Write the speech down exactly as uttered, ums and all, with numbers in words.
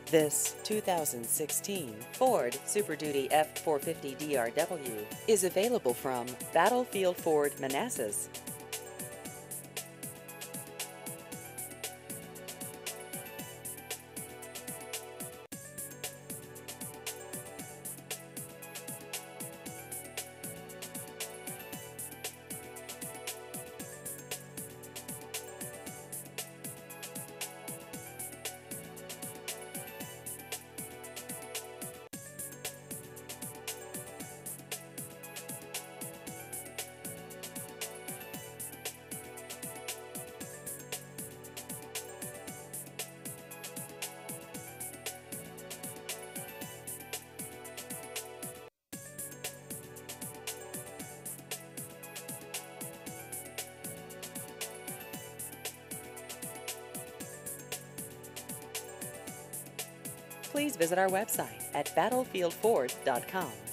This two thousand sixteen Ford Super Duty F four fifty D R W is available from Battlefield Ford Manassas. Please visit our website at battlefield ford dot com.